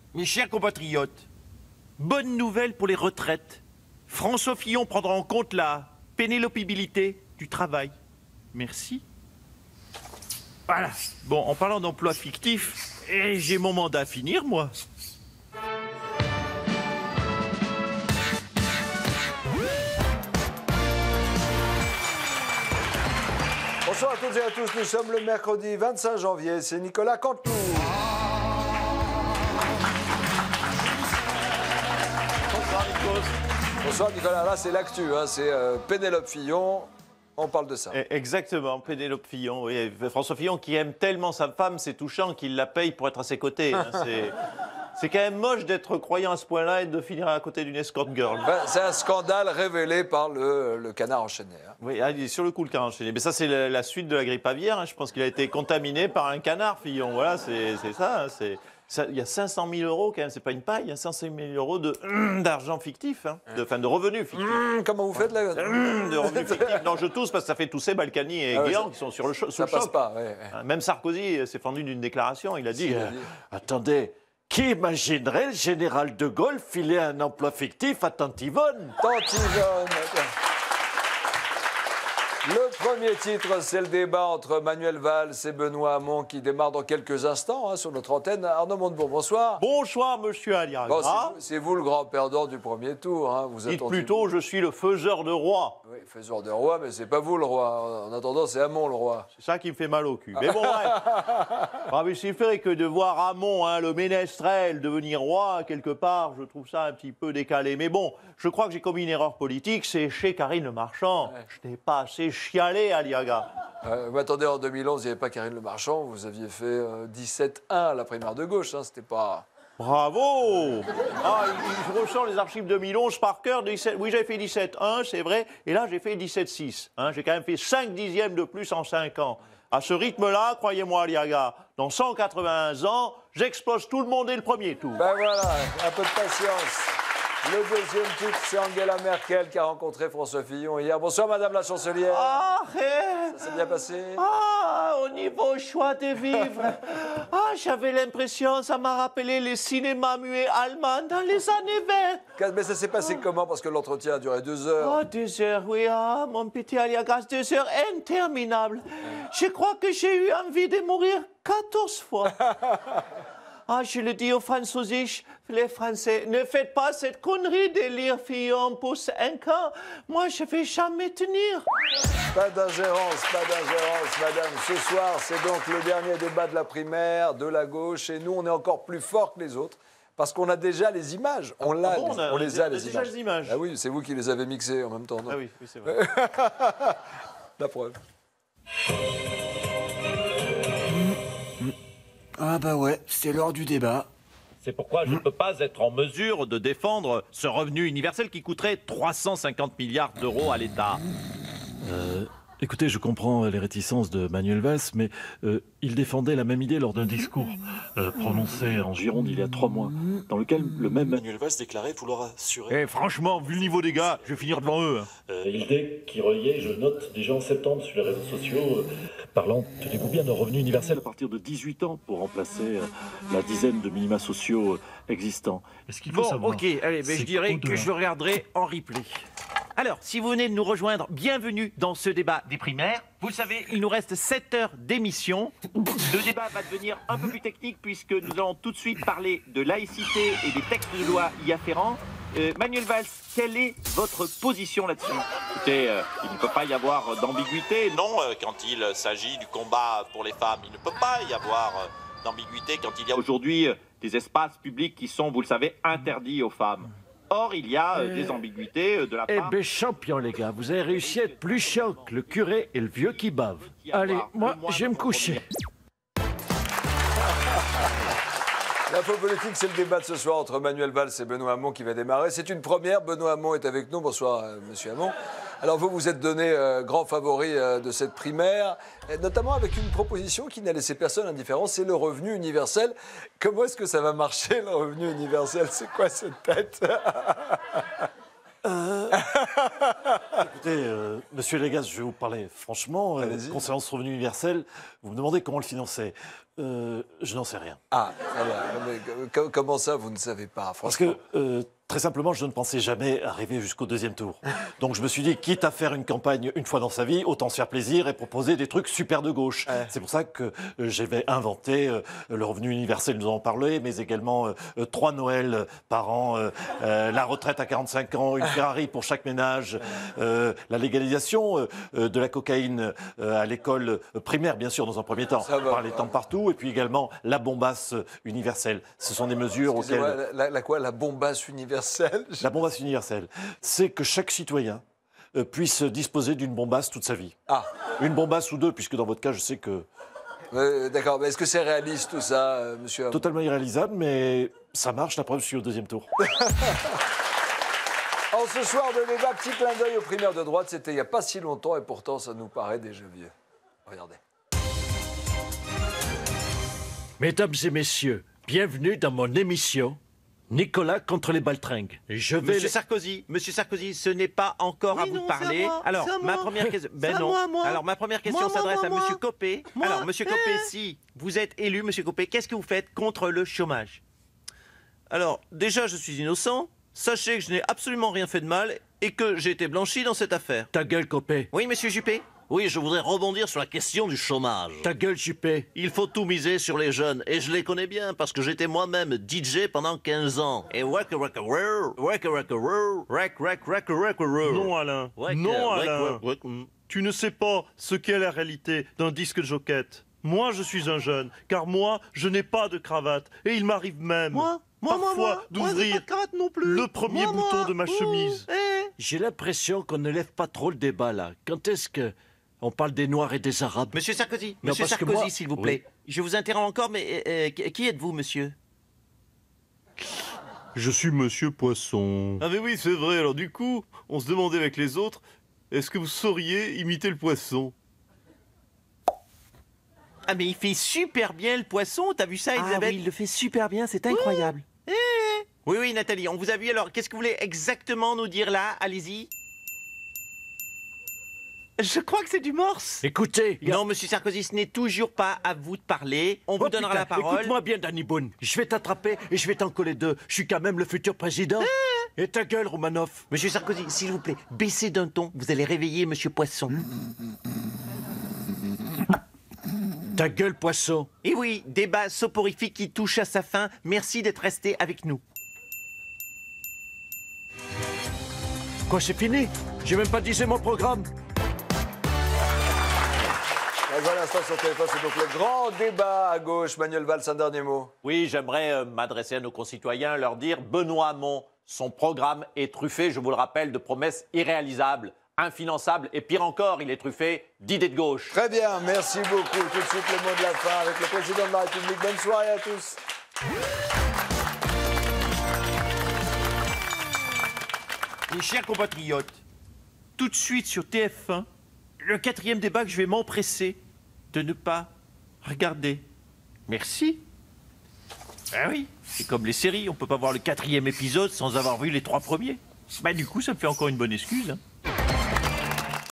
Mes chers compatriotes, bonne nouvelle pour les retraites. François Fillon prendra en compte la pénélopabilité du travail. Merci. Voilà. Bon, en parlant d'emploi fictif, j'ai mon mandat à finir, moi. Bonsoir à toutes et à tous, nous sommes le mercredi 25 janvier, c'est Nicolas Canteloup. Bonsoir Nicolas, là c'est l'actu, hein, c'est Pénélope Fillon, on parle de ça. Exactement, Pénélope Fillon, oui. François Fillon qui aime tellement sa femme, c'est touchant qu'il la paye pour être à ses côtés. Hein. C'est quand même moche d'être croyant à ce point-là et de finir à côté d'une escort girl. Ben, c'est un scandale révélé par le canard enchaîné. Hein. Oui, il est sur le coup le canard enchaîné. Mais ça c'est la suite de la grippe aviaire, hein. Je pense qu'il a été contaminé par un canard, Fillon. Voilà, c'est ça, hein. Il y a 500 000 euros quand même, c'est pas une paille, il y a 500 000 euros d'argent fictif, hein, de revenus fictifs. Comment vous faites là De revenus fictifs. Non, je tousse parce que ça fait tousser Balkany et Guéant qui sont sous le choc. Ça passe pas, ouais. Même Sarkozy s'est fendu d'une déclaration, il a dit... Attendez, qui imaginerait le général de Gaulle filer un emploi fictif à Tantivonne? Tantivonne. Le premier titre, c'est le débat entre Manuel Valls et Benoît Hamon qui démarre dans quelques instants hein, sur notre antenne. Arnaud Montebourg, bonsoir. Bonsoir, monsieur Aliaga. Bon, c'est vous le grand perdant du premier tour. Hein. Vous dites plutôt, je suis le faiseur de roi. Oui, faiseur de roi, mais c'est pas vous le roi. En attendant, c'est Hamon le roi. C'est ça qui me fait mal au cul. Mais bon, bref. Ah, mais c'est vrai que de voir Hamon, hein, le ménestrel, devenir roi, quelque part, je trouve ça un petit peu décalé. Mais bon, je crois que j'ai commis une erreur politique, c'est chez Karine Le Marchand. Ouais. Je n'ai pas assez chialé, Aliaga. Mais attendez, en 2011, il n'y avait pas Karine Le Marchand, vous aviez fait 17-1 à la primaire de gauche, hein, c'était pas... Bravo! Ah, je ressens les archives 2011 par cœur. Oui, j'avais fait 17-1, c'est vrai. Et là, j'ai fait 17-6. Hein, j'ai quand même fait 5 dixièmes de plus en 5 ans. À ce rythme-là, croyez-moi, Aliaga, dans 181 ans, j'explose tout le monde et le premier tour. Ben voilà, un peu de patience. Le deuxième titre, c'est Angela Merkel qui a rencontré François Fillon hier. Bonsoir, Madame la Chancelière. Ça s'est bien passé? Au niveau choix de vivre. J'avais l'impression, ça m'a rappelé les cinémas muets allemands dans les années 20. Mais ça s'est passé comment? Parce que l'entretien a duré 2 heures. 2 heures, oui. Mon petit Aliagas, 2 heures interminables. Je crois que j'ai eu envie de mourir 14 fois. Je le dis aux Français, les Français, ne faites pas cette connerie de lire Fillon pour 5 ans. Moi, je ne vais jamais tenir. Pas d'ingérence, madame. Ce soir, c'est donc le dernier débat de la primaire, de la gauche. Et nous, on est encore plus forts que les autres. Parce qu'on a déjà les images. On les a, les images. Ah oui, c'est vous qui les avez mixées en même temps, non? Ah oui, c'est vrai. La preuve. Ah bah ouais, c'est l'heure du débat. C'est pourquoi je ne peux pas être en mesure de défendre ce revenu universel qui coûterait 350 milliards d'euros à l'État. Écoutez, je comprends les réticences de Manuel Valls, mais il défendait la même idée lors d'un discours prononcé en Gironde il y a 3 mois, dans lequel le même Manuel Valls déclarait vouloir assurer... franchement, vu le niveau des gars, je vais finir devant eux. L'idée qui reliait, je note, déjà en septembre sur les réseaux sociaux, parlant, tenez-vous bien, d'un revenu universel à partir de 18 ans pour remplacer la dizaine de minima sociaux existants. Est-ce qu'il faut savoir... ok, allez, mais je dirais que je le regarderai en replay. Alors, si vous venez de nous rejoindre, bienvenue dans ce débat des primaires. Vous le savez, il nous reste 7 heures d'émission. Le débat va devenir un peu plus technique puisque nous allons tout de suite parler de laïcité et des textes de loi y afférents. Manuel Valls, quelle est votre position là-dessus? Écoutez, il ne peut pas y avoir d'ambiguïté, non, quand il s'agit du combat pour les femmes. Il ne peut pas y avoir d'ambiguïté quand il y a aujourd'hui des espaces publics qui sont, vous le savez, interdits aux femmes. Or, il y a des ambiguïtés de la part... Eh ben, champion, les gars, vous avez réussi à être plus chiant que le curé et le vieux qui bave. Allez, moi, je vais me coucher. L'info politique, c'est le débat de ce soir entre Manuel Valls et Benoît Hamon qui va démarrer. C'est une première. Benoît Hamon est avec nous. Bonsoir, monsieur Hamon. Alors, vous êtes donné grand favori de cette primaire, notamment avec une proposition qui n'a laissé personne indifférent, c'est le revenu universel. Comment est-ce que ça va marcher, le revenu universel? C'est quoi cette tête? écoutez, monsieur Légas, je vais vous parler franchement. Concernant ce revenu universel, vous me demandez comment le financer. Je n'en sais rien. Ah, ça va. Mais comment ça, vous ne savez pas, franchement? Parce que, très simplement, je ne pensais jamais arriver jusqu'au deuxième tour. Donc je me suis dit, quitte à faire une campagne une fois dans sa vie, autant se faire plaisir et proposer des trucs super de gauche. C'est pour ça que j'avais inventé le revenu universel, nous en parler, mais également 3 Noëls par an, la retraite à 45 ans, une Ferrari pour chaque ménage, la légalisation de la cocaïne à l'école primaire, bien sûr, dans un premier temps, par les temps partout, et puis également la bombasse universelle. Ce sont des mesures auxquelles... La bombasse universelle? La bombasse universelle, c'est que chaque citoyen puisse disposer d'une bombasse toute sa vie. Ah. Une bombasse ou 2, puisque dans votre cas, je sais que... D'accord, mais est-ce que c'est réaliste tout ça, monsieur Hamon? Totalement irréalisable, mais ça marche, la preuve, je suis au deuxième tour. En ce soir de débat, petit clin d'œil aux primaires de droite, c'était il n'y a pas si longtemps et pourtant ça nous paraît déjà vieux. Regardez. Mesdames et messieurs, bienvenue dans mon émission Nicolas contre les baltringues. Monsieur Sarkozy, ce n'est pas encore à vous de parler. Alors, ma première question... Alors, ma première question s'adresse à Monsieur Copé. Alors, Monsieur Copé, si vous êtes élu, Monsieur Copé, qu'est-ce que vous faites contre le chômage? Alors, déjà, je suis innocent. Sachez que je n'ai absolument rien fait de mal et que j'ai été blanchi dans cette affaire. Ta gueule, Copé. Oui, Monsieur Juppé? Oui, je voudrais rebondir sur la question du chômage. Ta gueule, Juppé. Il faut tout miser sur les jeunes, et je les connais bien, parce que j'étais moi-même DJ pendant 15 ans. Et Non, Alain. Non, Alain. Tu ne sais pas ce qu'est la réalité d'un disque jockey. Moi, je suis un jeune, car moi, je n'ai pas de cravate. Et il m'arrive même, parfois, d'ouvrir le premier bouton de ma chemise. J'ai l'impression qu'on ne lève pas trop le débat, là. Quand est-ce que... on parle des Noirs et des Arabes? Monsieur Sarkozy, Non, Monsieur parce que Sarkozy, moi- s'il vous plaît. Oui. Je vous interromps encore, mais qui êtes-vous, monsieur? Je suis Monsieur Poisson. Ah mais oui, c'est vrai. Alors du coup, on se demandait avec les autres, est-ce que vous sauriez imiter le poisson? Ah, mais il fait super bien le poisson, t'as vu ça, Elisabeth? Ah oui, il le fait super bien, c'est incroyable. Oui, Nathalie, on vous a vu. Alors, qu'est-ce que vous voulez exactement nous dire là? Allez-y. Je crois que c'est du morse. Écoutez, Non, Monsieur Sarkozy, ce n'est toujours pas à vous de parler. On vous donnera la parole. Écoute-moi bien, Danny Boone. Je vais t'attraper et je vais t'en coller 2. Je suis quand même le futur président. Et ta gueule, Romanoff. Monsieur Sarkozy, s'il vous plaît, baissez d'un ton. Vous allez réveiller Monsieur Poisson. Ta gueule, Poisson. Et oui, débat soporifique qui touche à sa fin. Merci d'être resté avec nous. Quoi, c'est fini? J'ai même pas dit c'est mon programme. Dans un instant sur téléphone, c'est donc le grand débat à gauche. Manuel Valls, un dernier mot. Oui, j'aimerais m'adresser à nos concitoyens, leur dire Benoît Hamon, son programme est truffé, je vous le rappelle, de promesses irréalisables, infinançables, et pire encore, il est truffé d'idées de gauche. Très bien, merci beaucoup. Tout de suite, le mot de la fin avec le président de la République. Bonne soirée à tous. Mes chers compatriotes, tout de suite sur TF1, le 4e débat que je vais m'empresser de ne pas regarder. Merci. Ah oui, c'est comme les séries, on peut pas voir le 4e épisode sans avoir vu les 3 premiers. Bah du coup, ça me fait encore une bonne excuse. Hein.